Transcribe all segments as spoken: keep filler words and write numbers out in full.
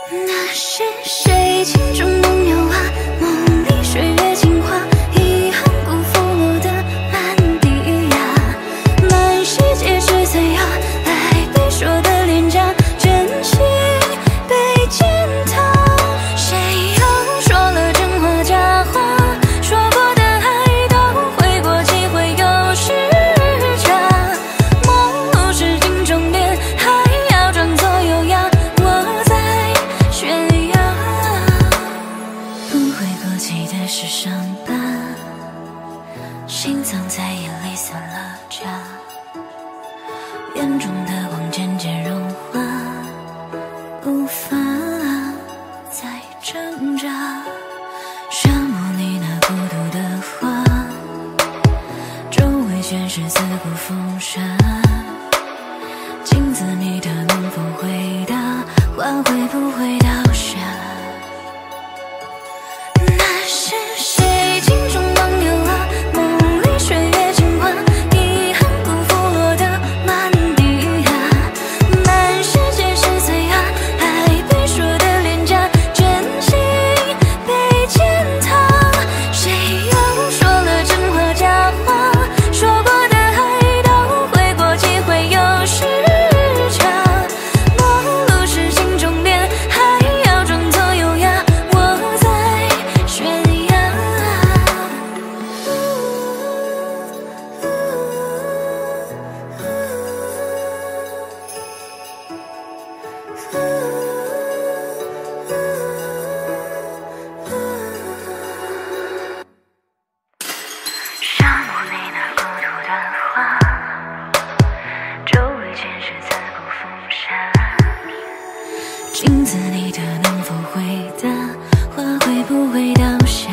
那是谁镜中梦游啊，梦里水月镜花，遗憾辜负我的满地呀，满世界是罪啊，爱被说的廉价，真心被践踏。谁又说了真话假话？说过的爱都悔过几回又是假，梦露是镜中脸，还要装作优雅。我在悬崖，不会过期的是伤疤，心脏在眼里散了架，眼中的光渐渐融化，无法再挣扎。沙漠里那孤独的花，周围全是刺骨风沙，镜子里的能否回答，花会不会倒下？那是谁镜中梦游啊，梦里水月镜花，遗憾辜负我的满地呀，满世界是罪啊，爱被说的廉价，真心被践踏。谁又说了真话假话？说过的爱都悔过几回又是假，梦露是镜中脸，还要装作优雅。我在悬崖，沙漠里那孤独的花，周围全是刺骨风沙，镜子里的能否回答，花会不会倒下？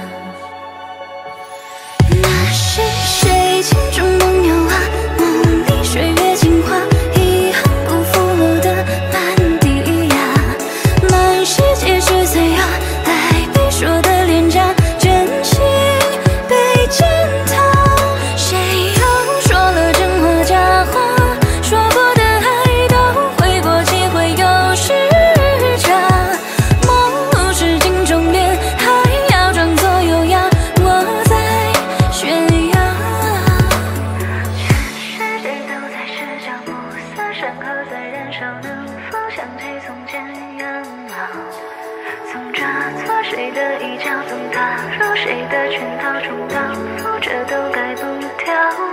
那是谁镜中梦游啊，梦里水月镜花，遗憾辜负我的满地呀，满世界是罪啊，爱被说的廉价，真心被践踏。谁又说了真话假话？说过的爱都悔过几回又是假，梦露是镜中脸，还要装作优雅。我在悬崖，全世界都在试着暮色山河在燃烧，能否想起从前样貌？曾抓错谁的一脚，曾踏入谁的圈套，重蹈覆辙都改不掉。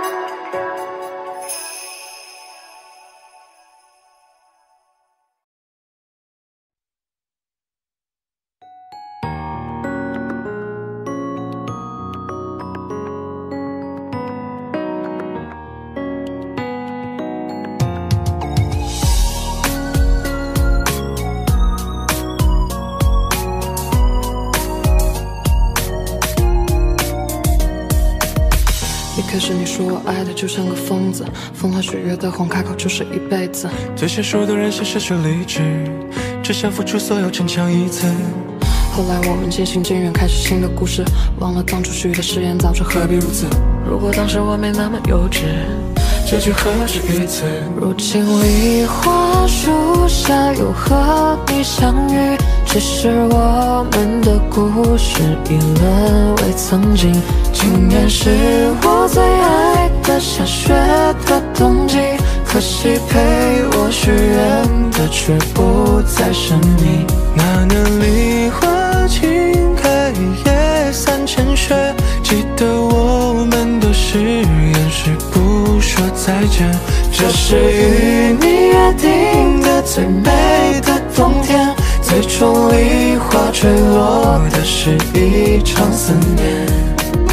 一开始你说我爱的就像个疯子，风花雪月的哄，开口就是一辈子。 最娴熟的人是失去理智，只想付出所有逞强一次。 后来我们渐行渐远，开始新的故事，忘了当初许的誓言，早知何必如此。 如果当时我没那么幼稚，结局何止于此？ 如今梨花树下又和你相遇，只是我们的故事已沦为曾经。今年是我最爱的下雪的冬季，可惜陪我许愿的却不再是你。 那年梨花轻开夜散成雪，记得我们的誓言是不说再见。 这是与你约定的最美的冬天，最终梨花坠落的是一场思念。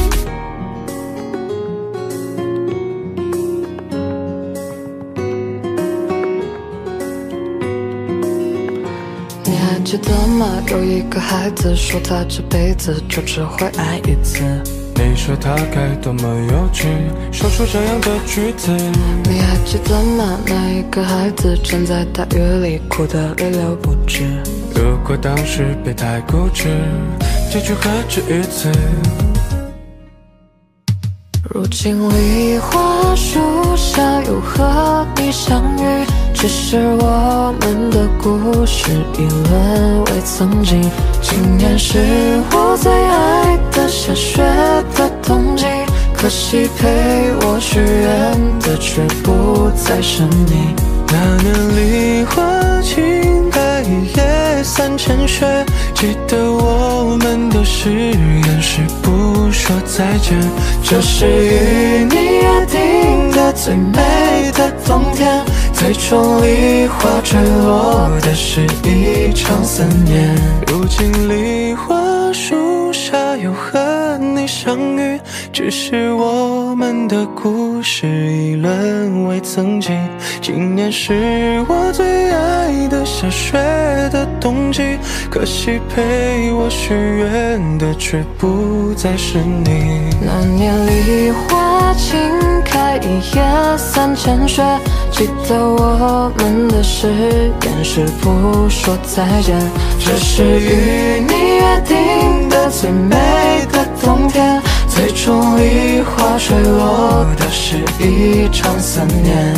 你还记得吗？有一个孩子说他这辈子就只会爱一次。 你说他该多么幼稚，说出这样的句子。 你还记得吗？那一个孩子正在大雨里哭得泪流不止。 如果当时别太固执，结局何止于此？ 如今梨花树下又和你相遇，只是我们的故事已沦为曾经。今年是我最爱的下雪的冬季，可惜陪我许愿的却不再是你。 那年梨花轻开一夜三千雪，记得我们的誓言是不说再见。 这是与你约定的最美的冬天，最终梨花坠落的是一场思念。 如今梨花树下又和你相遇，只是我们的故事已沦为曾经。今年是我最爱的下雪的冬季，可惜陪我许愿的却不再是你。 那年梨花轻开一夜三千雪，记得我们的誓言是不说再见。这是与你约定的最美的冬天，最终梨花坠落的是一场思念。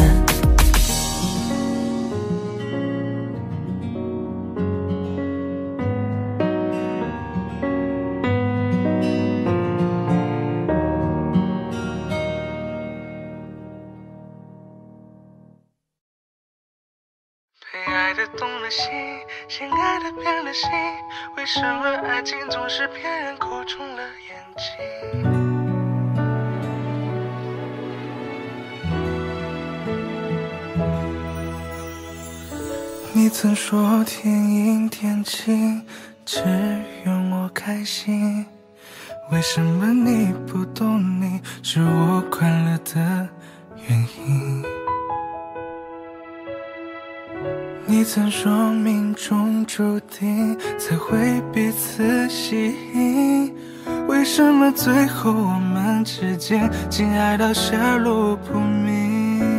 被爱的动了心，先爱的变了心，为什么爱情总是骗人，哭肿了眼睛？你曾说天阴天晴，只愿我开心，为什么你不懂你是我快乐的原因？你曾说命中注定才会彼此吸引，为什么最后我们之间竟爱到下落不明？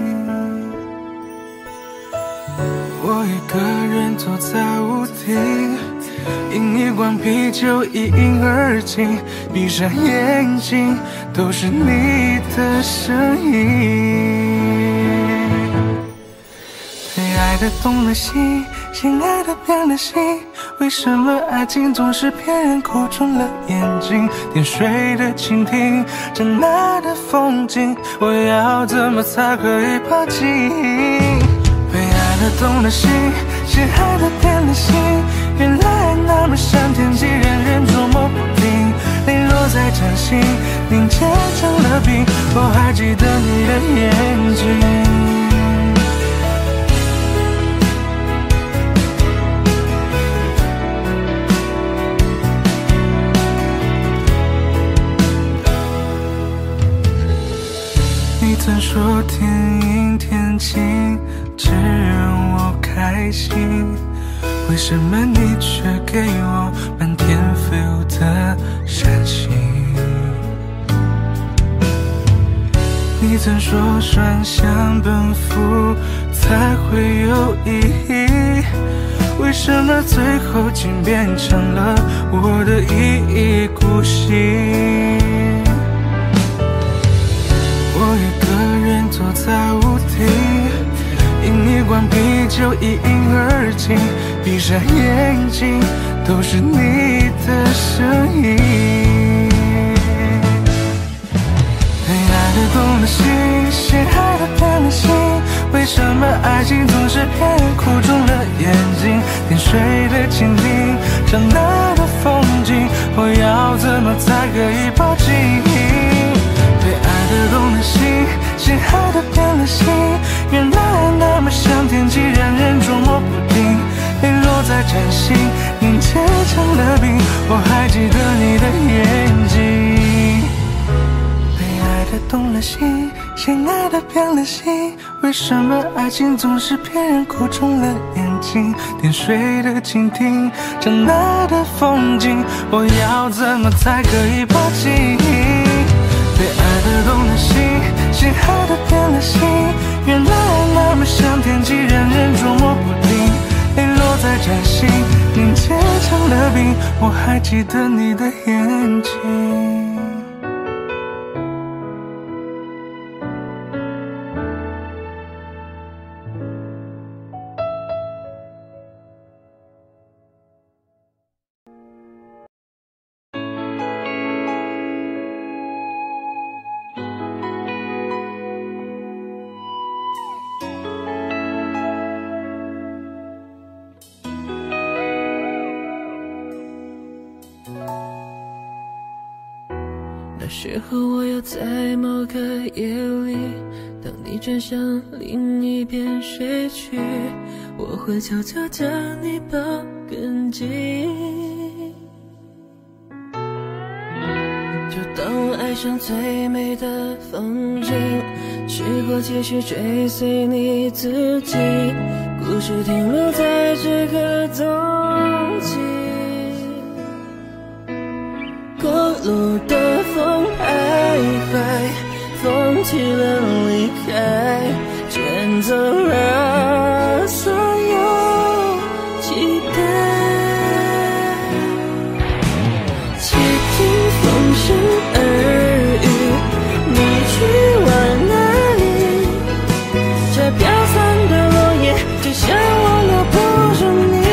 我一个人坐在屋顶，饮一罐啤酒一饮而尽，闭上眼睛都是你的声音。爱的动了心，先爱的变了心，为什么爱情总是骗人，哭肿了眼睛？点水的蜻蜓，长大的风景，我要怎么才可以抛弃？被爱的动了心，先爱的变了心，原来那么像天气，让人捉摸不定。泪落在掌心，凝结成了冰，我还记得你的眼睛。你曾说天阴天晴，只愿我开心，为什么你却给我漫天飞舞的煽情？你曾说双向奔赴才会有意义，为什么最后竟变成了我的一意孤行？我一个人坐在屋顶，饮一罐啤酒一饮而尽，闭上眼睛都是你的声音。被爱的动了心，先爱的变了心，为什么爱情总是骗人，哭肿了眼睛？点水的蜻蜓，长大的风景，我要怎么才可以抛弃？被爱的动了心，先爱的变了心，原来那么像天气，让人捉摸不定。泪落在掌心，凝结成了冰，我还记得你的眼睛。被爱的动了心，先爱的变了心，为什么爱情总是骗人，哭肿了眼睛？点水的蜻蜓，长大的风景，我要怎么才可以抛弃？被爱的动了心，先爱的变了心，原来那么像天气，让人捉摸不定。泪落在掌心，凝结成了冰，我还记得你的眼睛。 时候我又在某个夜里，当你正向另一边睡去，我会悄悄将你抱更紧。就当我爱上最美的风景，时过继续追随你自己，故事停留在这个冬季。过路的风徘徊，风起了离开，卷走了所有期待。且听风声耳语，你去往哪里？这飘散的落叶，就像我留不住你。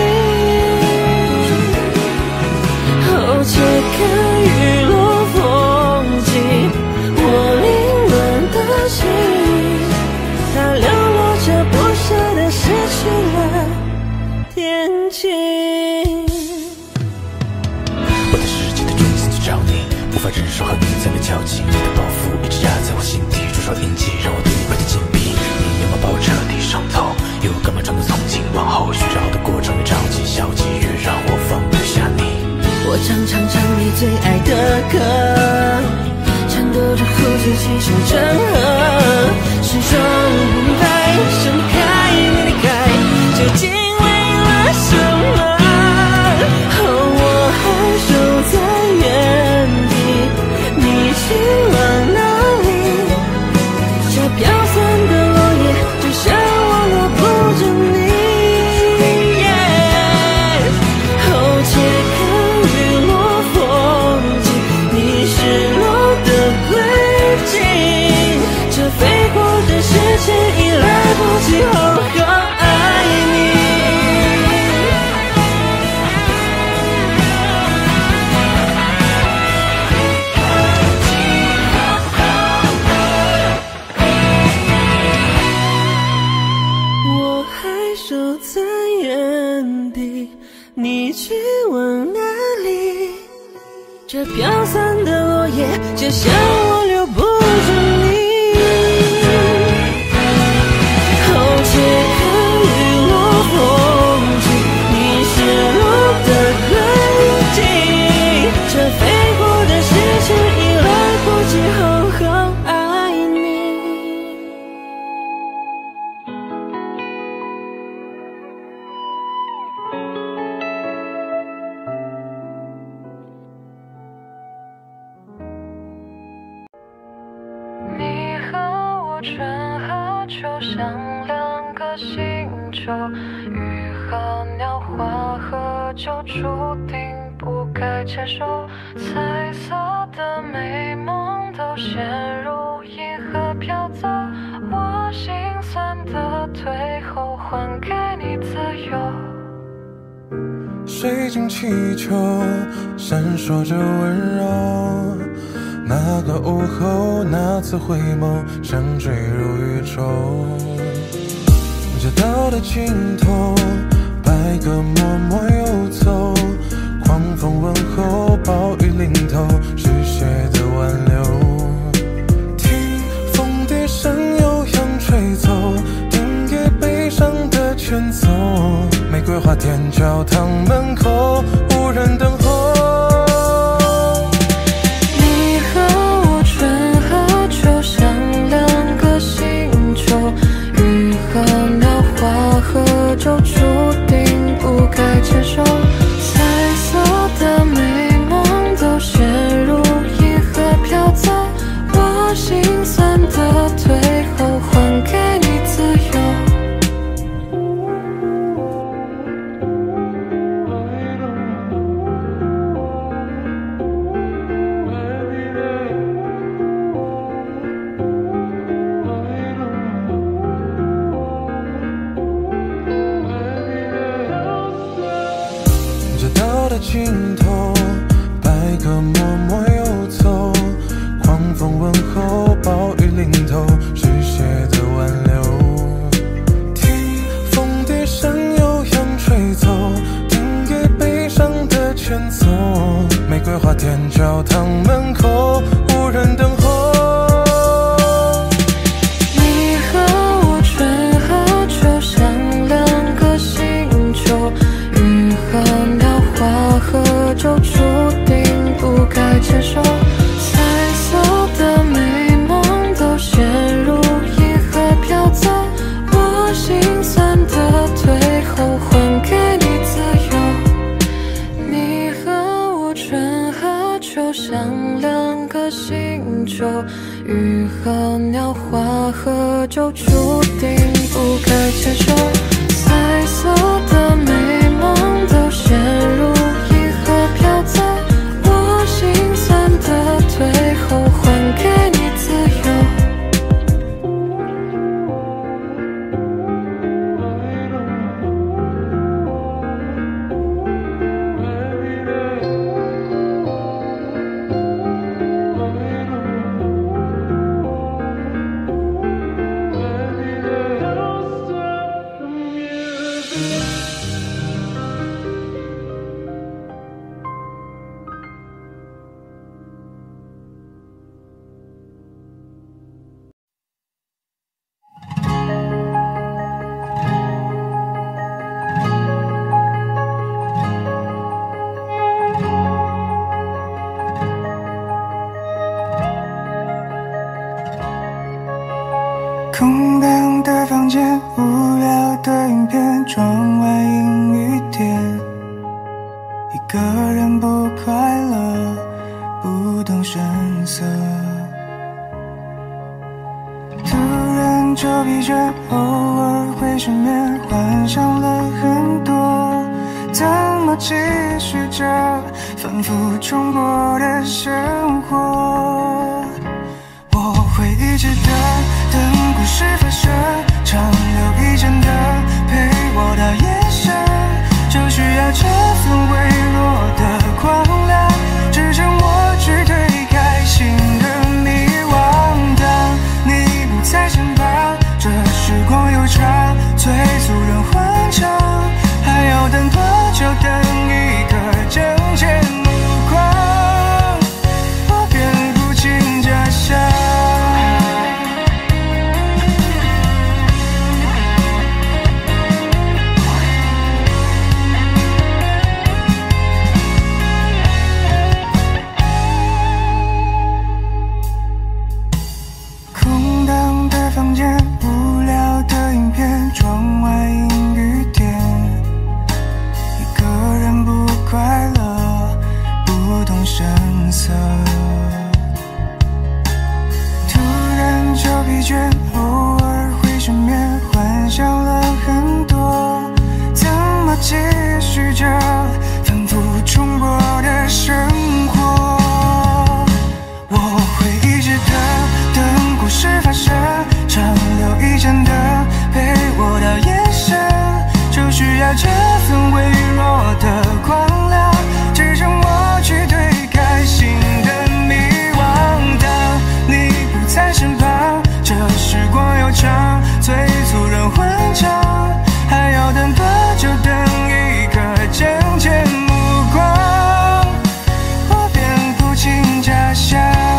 哦，且看日落风景，我凌乱的心，它流落着不舍地失去了天晴。 我在世界的中心去找你，无法忍受和你再被交集，你的包袱一直压在我心底，灼烧印记让我对你快点紧闭。你有没有把我彻底伤透？又干嘛装作从今往后寻找的过程越着急消极，越让我放不下你。 我常常唱你最爱的歌，颤抖着呼吸气声成河，始终明白盛开你离开究竟为了什么。哦，我还守在原地，你去往哪里？这飘散的落叶，就像我留不住你。哦，且看日落风景，你失落的轨迹，这飞过的时间已来不及好好爱你。我还守在原地，你去往哪里？这飘散的落叶，就像我留不住你。哦，且看日落风景，你失落的轨迹，这飞过的时间已来不及好好爱你。 你和我春和秋像两个星球，雨和鸟花和酒注定不该牵手，彩色的美梦都陷入银河飘走，我心酸的退后还给你自由。 水晶气球闪烁着温柔，那个午后，那次回眸，像坠入宇宙。街道的尽头，白鸽默默游走，狂风问候，暴雨淋头，是谁的挽留？听风笛声悠扬吹走，听给悲伤的牵走。玫瑰花店教堂门口，无人等候。 和就注定不该牵手，彩色的美梦都陷入银河飘走，我心酸的退后还给你自由。 尽头，白鸽默默游走，狂风问候，暴雨淋头，是谁的挽留？听风笛声悠扬吹走，听给悲伤的牵走。玫瑰花店教堂门口，无人手，鱼和鸟，花和酒，注定不该牵手。彩色的美梦都陷入银河，飘在我心酸的最后，还给你自由。 空荡的房间，无聊的影片，窗外阴雨天，一个人不快乐，不动声色，突然就疲倦，偶尔会失眠，幻想了很多，怎么继续着反复重播的生活？我会一直等，等故事发生，长留一盏灯陪我到夜深，就需要这份微弱的光亮，支撑我去推开新的迷惘。当你不在身旁，这时光悠长，催促人欢唱，还要等多久？等一个正见目光，我便不禁假想。窗外阴雨天，一个人不快乐，不动声色，突然就疲倦，偶尔会失眠，幻想了很多，怎么继续着反复重播的生活？我会一直等，等故事发生，长留一盏灯陪我到夜深，就需要这份微弱的光亮，支撑我去推开新的迷惘。当你不在身旁，这时光悠长，催促人欢唱，还要等多久？等一个正见目光，我便不禁假想。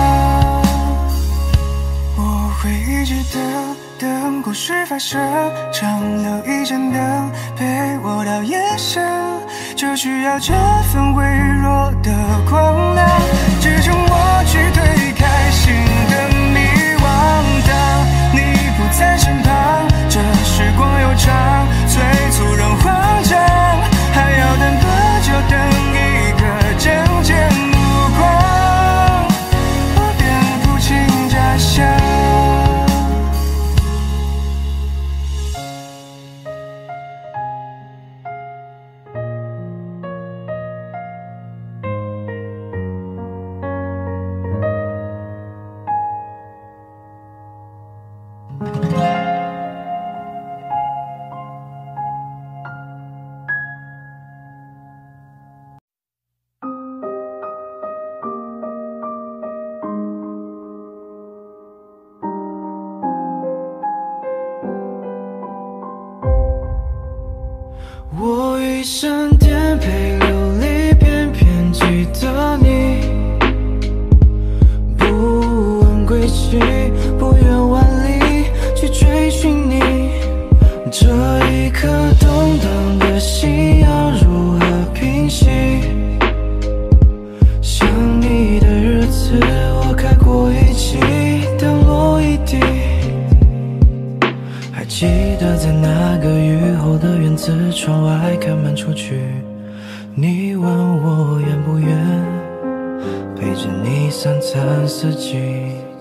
我会一直等，等故事发生，长留一盏灯陪我到夜深，就需要这份微弱的光亮，支撑我去推开新的迷惘。当你不在身旁，这时光悠长，催促人慌张，还要等多久？等一个正见目光，我便不禁假想。 我一闪电陪流离，偏偏记得你，不问归期，不远万里去追寻你。这一颗动荡的心要如何平息？想你的日子我开过一季，等落一地。还记得在那个雨后的院子，窗外看满出去，你问我愿不愿陪着你三餐四季。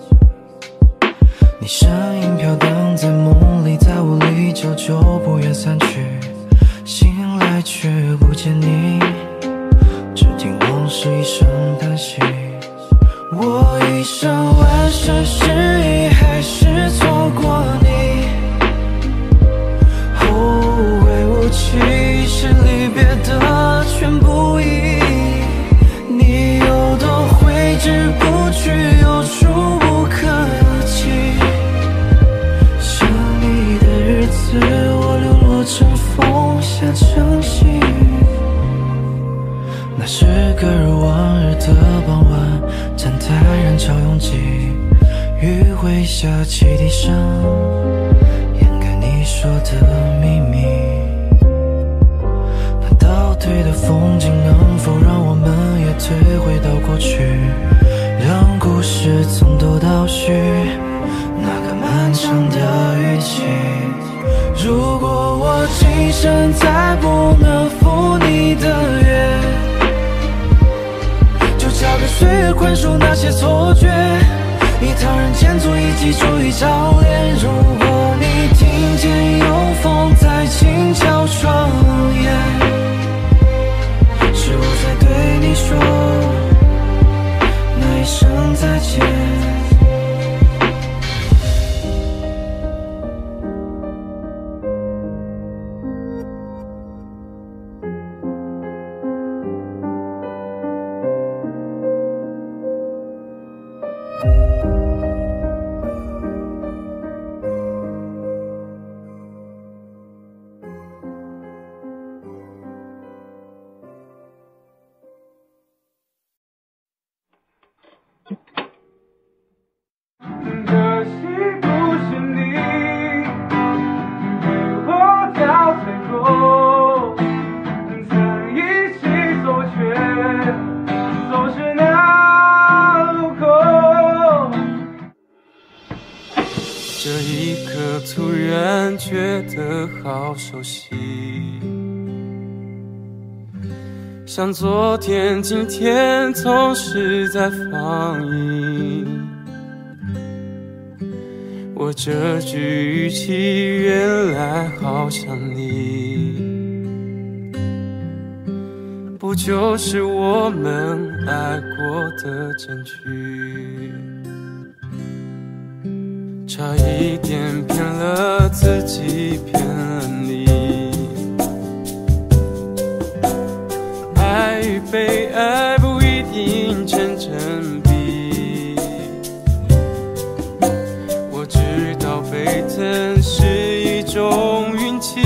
你身影飘荡在梦里，在雾里久久不愿散去，醒来却不见你，只听往事一声叹息。我一生万事失意，还是错过你，后会无期，是离别的全不易。你有多挥之不去，又触不可及。想你的日子，我流落成风，下成细雨。那是个如往日的傍晚，站台人潮拥挤，余晖下汽笛声，掩盖你说的秘密。那倒退的风景，能否让我们也退回到过去，让故事从头到续，那个漫长的雨季。如果我今生再不能赴你的约，就交给岁月宽恕那些错觉，以唐人间足以记住一张脸。如果你听见有风在轻敲窗沿，是我在对你说那一声再见。 这一刻突然觉得好熟悉，像昨天今天总是在放映。我这句语气原来好像你，不就是我们爱过的证据？差一点骗了自己，骗了你。爱与被爱不一定成正比，我知道被疼是一种运气，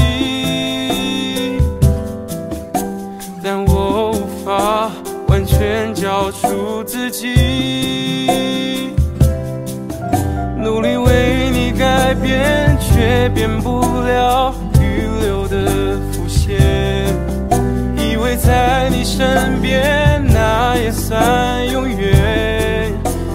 但我无法完全交出自己。努力为你改变，却变不了预留的伏线。以为在你身边，那也算永远。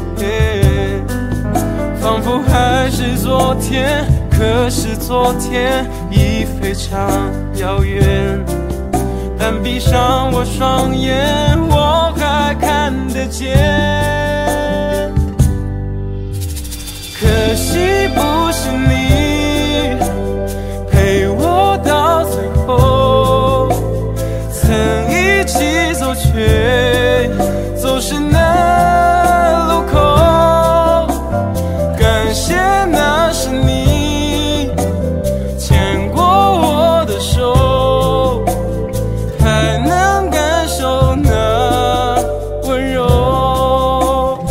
仿佛还是昨天，可是昨天已非常遥远。但闭上我双眼，我还看得见。可惜不是你陪我到最后，曾一起走却走失那路口。感谢那是你牵过我的手，还能感受那温柔。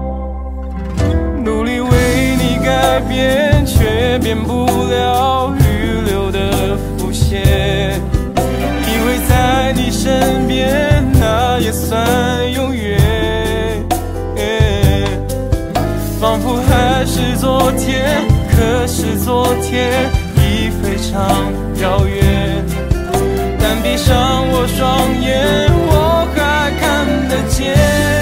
努力改变，却变不了预留的伏线。以为在你身边，那也算永远。仿佛还是昨天，可是昨天已非常遥远。但闭上我双眼，我还看得见。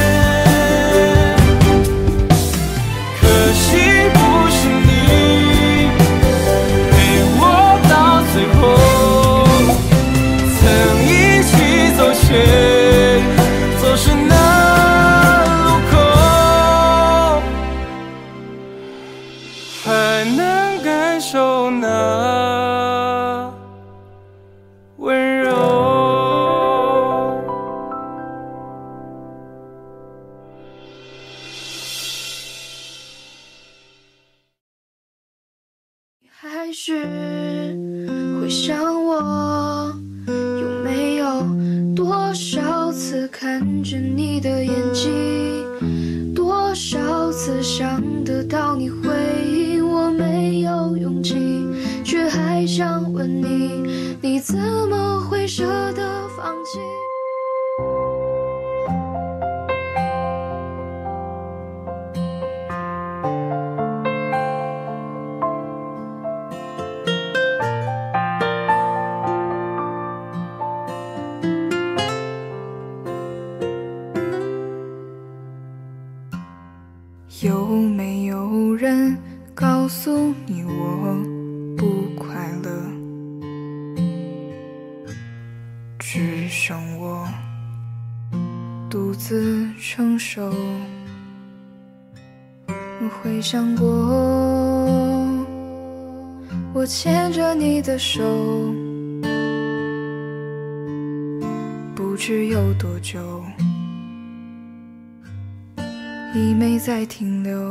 可惜不是你陪我到最后，曾一起走却走失那路口。 回应，我没有勇气，却还想问你，你怎么会舍得放弃？ 有没有人告诉你我不快乐？只剩我独自承受。我回想过，我牵着你的手，不知有多久。已没再停留，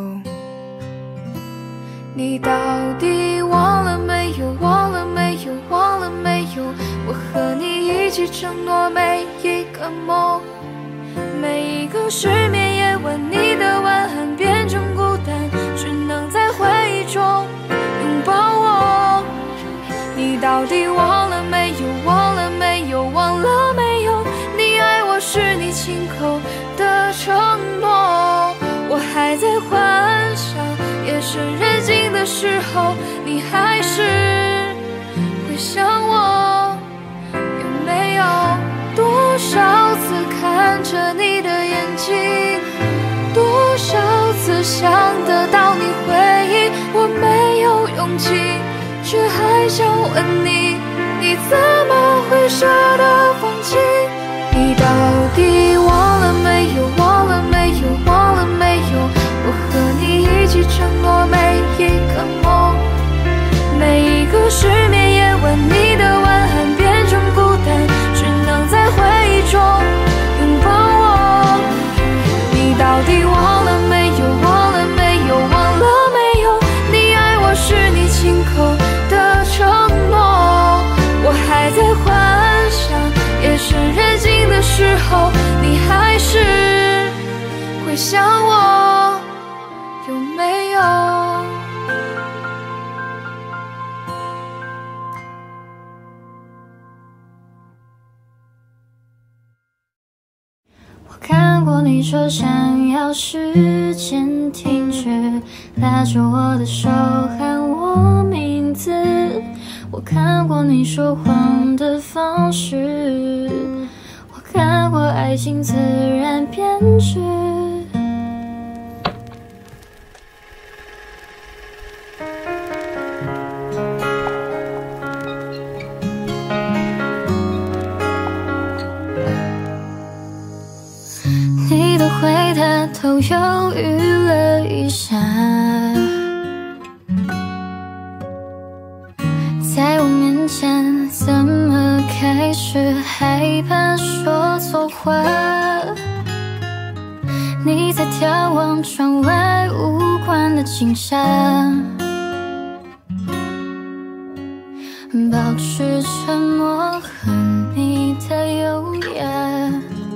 你到底忘了没有？忘了没有？忘了没有？我和你一起承诺每一个梦，每一个失眠夜晚，你的晚安变成孤单，只能在回忆中拥抱我。你到底忘了没有？忘了没有？忘了没有？你爱我是你亲口的承诺，我还在幻想，夜深人静的时候，你还是会想我。有没有多少次看着你的眼睛，多少次想得到你回应，我没有勇气，却还想问你，你怎么会舍得放弃？你到底忘了没有？忘了没有？忘了没有？我和你一起承诺每一个梦，每一个失眠夜晚，你的晚安变成孤单，只能在回忆中拥抱我。你到底忘了没有？忘了没有？忘了没有？你爱我是你亲口的承诺，我还在幻想，夜深人静的时候，你还是会想我。有没有？ 我看过你说想要时间停止，拉着我的手喊我名字。我看过你说谎的方式，我看过爱情自然变质。你的回答都犹豫了一下，在我面前怎么开始害怕说错话？你在眺望窗外无关的景象，保持沉默和你的优雅，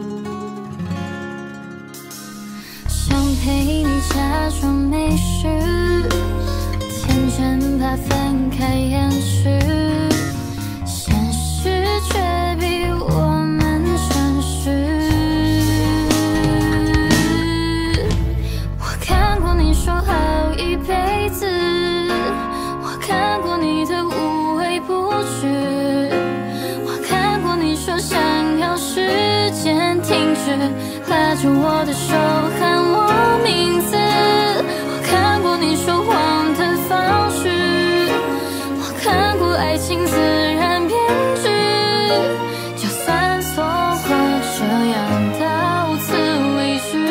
想陪你假装没事，天真怕分开延迟，现实却比我们诚实。我看过你说好一辈子，我看过你的无微不至，我看过你说想要时间停止，拉着我的手喊我名字，我看过你说谎的方式，我看过爱情自然变质，就算错过这样到此为止，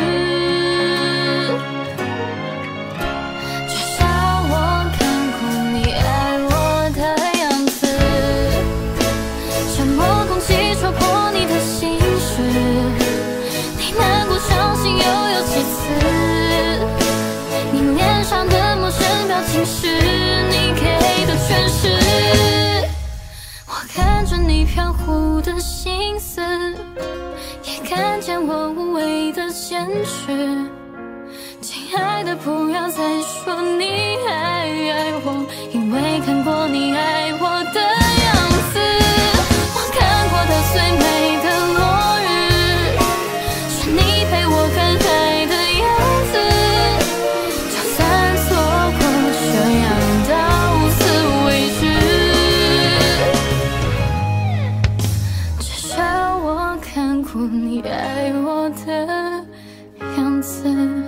至少我看过你爱我的样子，沉默空气戳破你的心事，你难过伤心又有几次，你脸上的陌生表情是你给的诠释，我看着你飘忽的心思，也看见我无谓的坚持，亲爱的的不要再说你还爱我，因为看过你爱我的样子，我看过它最美的落日，是你陪我看海的样子，就算错过这样到此为止，至少我看过你爱我的样子。